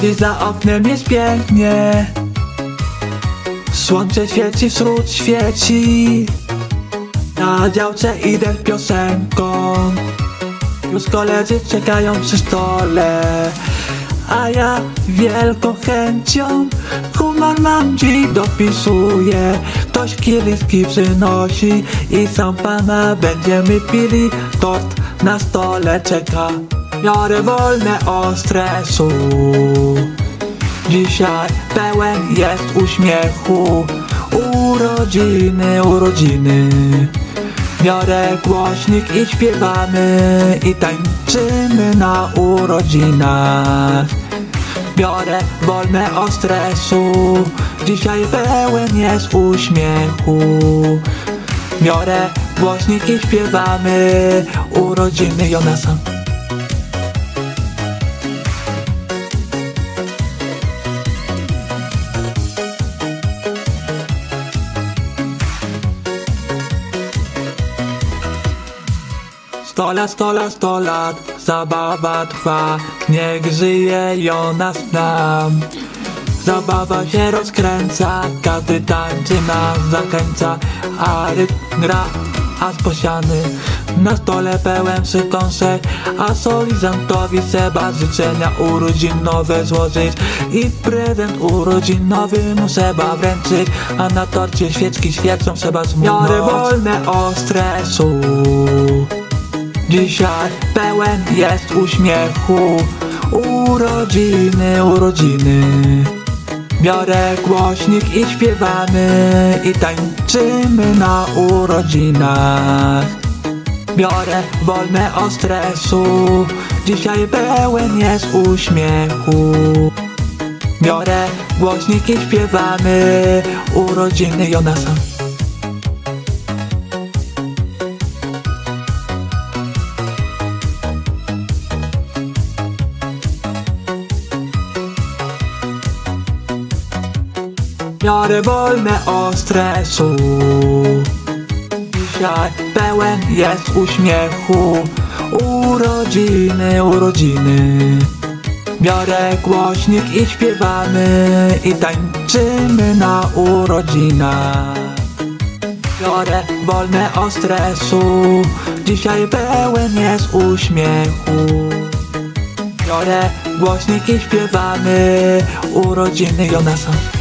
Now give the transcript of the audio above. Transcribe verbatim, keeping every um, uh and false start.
Dziś za oknem jest pięknie, słońce świeci, wschód świeci. Na działce idę z piosenką, już koledzy czekają przy stole, a ja wielką chęcią humor mam dziś dopisuję. Ktoś kieliszki przynosi i sam pana będziemy pili. Tort na stole czeka, biorę wolne od stresu. Dzisiaj pełen jest uśmiechu, urodziny, urodziny. Biorę głośnik i śpiewamy i tańczymy na urodzinach. Biorę wolne od stresu, dzisiaj pełen jest uśmiechu. Biorę głośnik i śpiewamy urodziny Jonasa. Sto lat, sto lat, sto lat, zabawa trwa, niech żyje Jonas nam. Zabawa się rozkręca, każdy tańczy nas zachęca, a rytm gra, a sposiany na stole pełen przykąsek, a solizantowi trzeba życzenia urodzinowe złożyć i prezent urodzinowy mu trzeba wręczyć, a na torcie świeczki świecą trzeba zmumnąć. Biorę wolne od stresu, dzisiaj pełen jest uśmiechu, urodziny, urodziny. Biorę głośnik i śpiewamy i tańczymy na urodzinach. Biorę wolne od stresu, dzisiaj pełen jest uśmiechu. Biorę głośnik i śpiewamy urodziny Jonasa. Biorę wolne od stresu, dzisiaj pełen jest uśmiechu, urodziny, urodziny. Biorę głośnik i śpiewamy i tańczymy na urodzinach. Biorę wolne od stresu, dzisiaj pełen jest uśmiechu. Biorę głośnik i śpiewamy urodziny Jonasa.